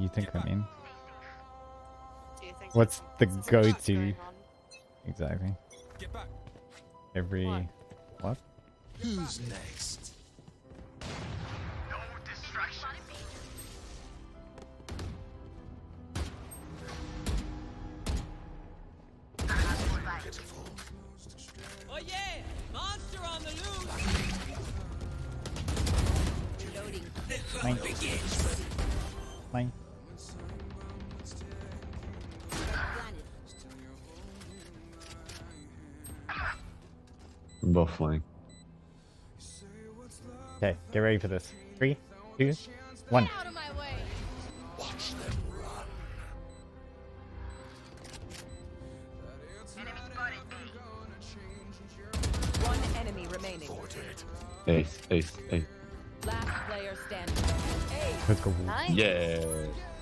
you think I mean? Do you think What's the there's go-to? going on? Exactly. Every... What? Who's next? Oh yeah! Monster on the loose! Reloading. Mine. Mine. Both flying. Okay, get ready for this. 3, 2, 1. Out of my way. Watch them run. One enemy remaining. Ace, ace, ace. Last player standing. Let's go. Nice. Yeah.